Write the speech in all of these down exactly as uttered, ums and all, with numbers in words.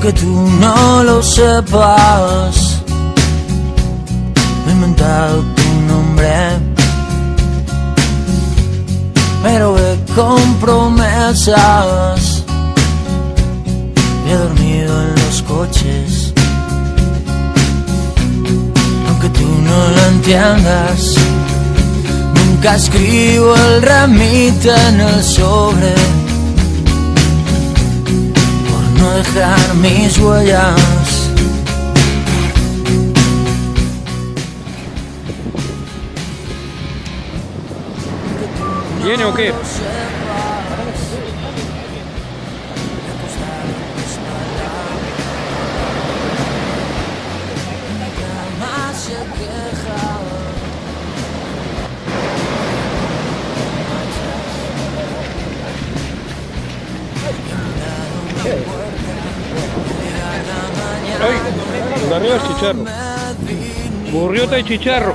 aunque tú no lo sepas, me he inventado tu nombre, pero ve con promesas. He dormido en los coches, aunque tú no lo entiendas. Nunca escribo el remite en el sobre, por no dejar mis huellas. ¿Viene o qué? ¡Ay! De arriba el chicharro. Burriota y chicharro.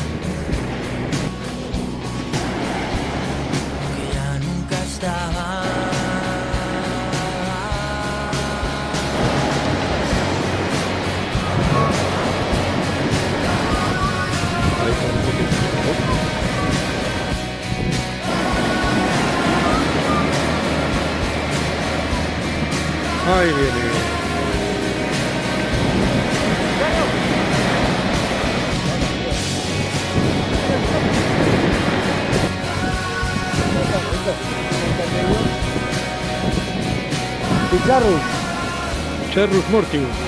Ay, viene. Chicharros. Chicharros Morty.